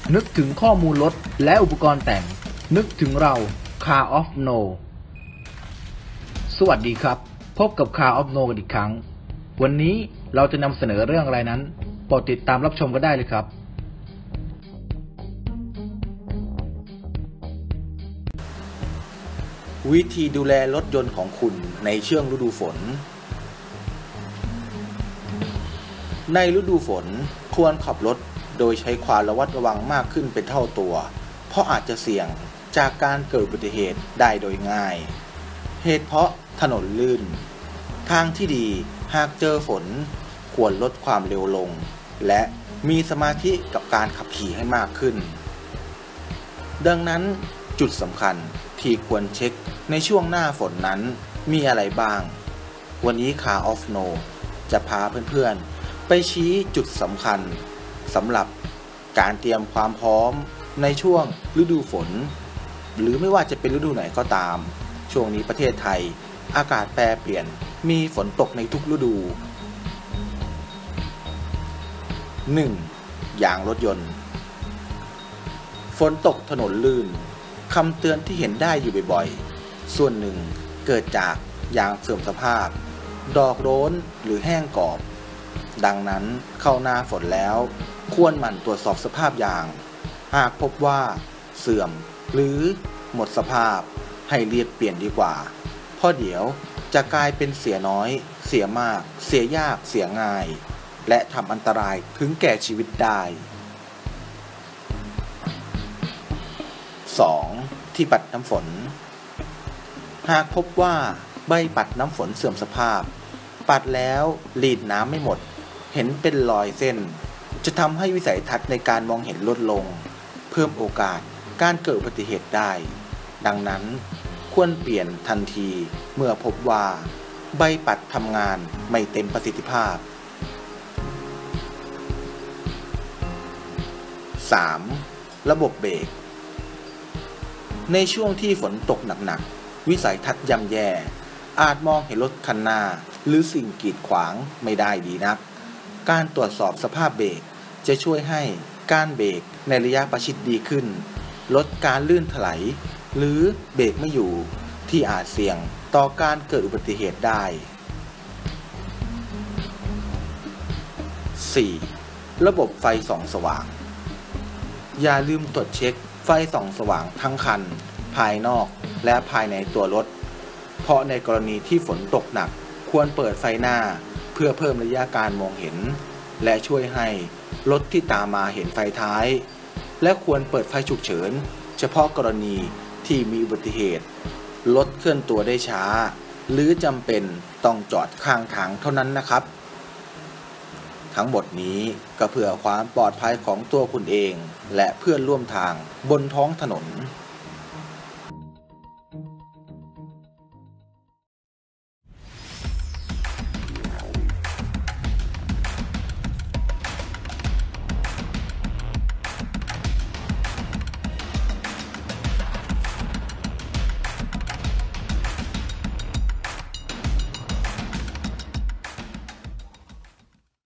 นึกถึงข้อมูลรถและอุปกรณ์แต่งนึกถึงเรา Car of No สวัสดีครับพบกับ Car of No กันอีกครั้งวันนี้เราจะนำเสนอเรื่องอะไรนั้นโปรดติดตามรับชมกันได้เลยครับวิธีดูแลรถยนต์ของคุณในช่วงฤดูฝนในฤดูฝนควรขับรถโดยใช้ความระมัดระวังมากขึ้นเป็นเท่าตัวเพราะอาจจะเสี่ยงจากการเกิดอุบัติเหตุได้โดยง่ายเหตุเพราะถนนลื่นทางที่ดีหากเจอฝนควรลดความเร็วลงและมีสมาธิกับการขับขี่ให้มากขึ้นดังนั้นจุดสำคัญที่ควรเช็คในช่วงหน้าฝนนั้นมีอะไรบ้างวันนี้ Car of No จะพาเพื่อนๆไปชี้จุดสำคัญสำหรับการเตรียมความพร้อมในช่วงฤดูฝนหรือไม่ว่าจะเป็นฤดูไหนก็ตามช่วงนี้ประเทศไทยอากาศแปรเปลี่ยนมีฝนตกในทุกฤดู 1. ยางรถยนต์ฝนตกถนนลื่นคำเตือนที่เห็นได้อยู่บ่อยๆส่วนหนึ่งเกิดจากยางเสื่อมสภาพดอกโร้นหรือแห้งกรอบดังนั้นเข้าหน้าฝนแล้วควรหมั่นตรวจสอบสภาพยางหากพบว่าเสื่อมหรือหมดสภาพให้รีบเปลี่ยนดีกว่าเพราะเดี๋ยวจะกลายเป็นเสียน้อยเสียมากเสียยากเสียง่ายและทำอันตรายถึงแก่ชีวิตได้ 2. ที่ปัดน้ำฝนหากพบว่าใบปัดน้ำฝนเสื่อมสภาพปัดแล้วรีดน้ำไม่หมดเห็นเป็นรอยเส้นจะทำให้วิสัยทัศน์ในการมองเห็นลดลงเพิ่มโอกาสการเกิดอุบัติเหตุได้ดังนั้นควรเปลี่ยนทันทีเมื่อพบว่าใบปัดทำงานไม่เต็มประสิทธิภาพ 3. ระบบเบรกในช่วงที่ฝนตกหนักๆวิสัยทัศน์ย่ำแย่อาจมองเห็นรถคันหน้าหรือสิ่งกีดขวางไม่ได้ดีนักการตรวจสอบสภาพเบรกจะช่วยให้การเบรกในระยะประชิดดีขึ้นลดการลื่นถลายหรือเบรกไม่อยู่ที่อาจเสี่ยงต่อการเกิดอุบัติเหตุได้ 4. ระบบไฟส่องสว่างอย่าลืมตรวจเช็คไฟส่องสว่างทั้งคันภายนอกและภายในตัวรถเพราะในกรณีที่ฝนตกหนักควรเปิดไฟหน้าเพื่อเพิ่มระยะการมองเห็นและช่วยให้รถที่ตามมาเห็นไฟท้ายและควรเปิดไฟฉุกเฉินเฉพาะกรณีที่มีอุบัติเหตุรถเคลื่อนตัวได้ช้าหรือจำเป็นต้องจอดข้างทางเท่านั้นนะครับทั้งหมดนี้ก็เพื่อความปลอดภัยของตัวคุณเองและเพื่อนร่วมทางบนท้องถนน